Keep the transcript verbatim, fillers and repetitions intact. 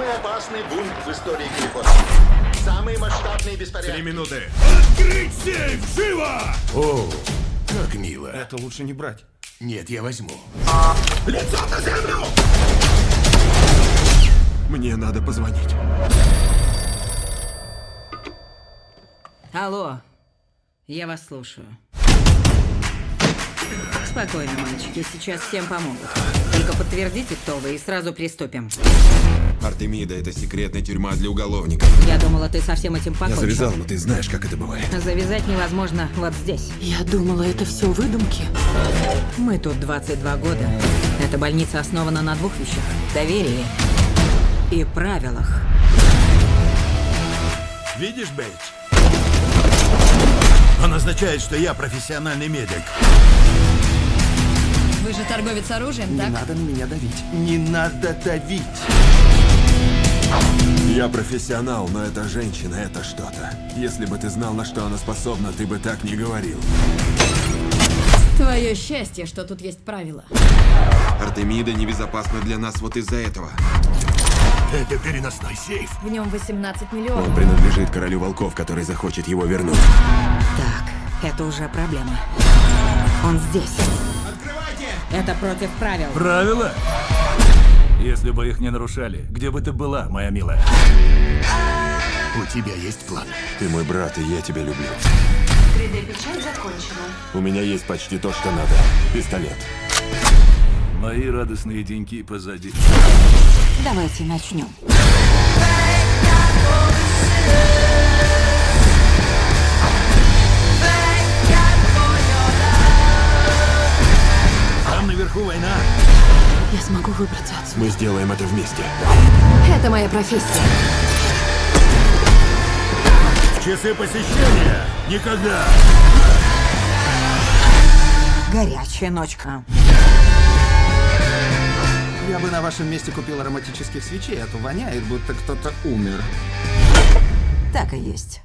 Самый опасный бунт в истории Калифорнии. Самый масштабный беспорядок. Три минуты. Открыть сейф! Живо! О, как мило. Это лучше не брать. Нет, я возьму. Лицо на землю! Мне надо позвонить. Алло, я вас слушаю. Спокойно, мальчики, сейчас всем помогут. Только подтвердите, кто вы, и сразу приступим. Артемида — это секретная тюрьма для уголовников. Я думала, ты со всем этим Я покончил. завязал, но ты знаешь, как это бывает. Завязать невозможно вот здесь. Я думала, это все выдумки. Мы тут двадцать два года. Эта больница основана на двух вещах. Доверии и правилах. Видишь, Бейдж? Он означает, что я профессиональный медик. Вы же торговец оружием, Не так? надо на меня давить. Не надо давить. Я профессионал, но эта женщина — это что-то. Если бы ты знал, на что она способна, ты бы так не говорил. Твое счастье, что тут есть правила. Артемида небезопасна для нас вот из-за этого. Это переносной сейф. В нем восемнадцать Он миллионов. принадлежит королю волков, который захочет его вернуть. Так, это уже проблема. Он здесь. Открывайте! Это против правил. Правила? Если бы их не нарушали, где бы ты была, моя милая? У тебя есть план. Ты мой брат, и я тебя люблю. три дэ-печать закончена. У меня есть почти то, что надо. Пистолет. Мои радостные деньки позади. Давайте начнем. Там наверху война. Я смогу выбраться отсюда. Мы сделаем это вместе. Это моя профессия. В часы посещения никогда. Горячая ночка. Я бы на вашем месте купил ароматических свечей, а то воняет, будто кто-то умер. Так и есть.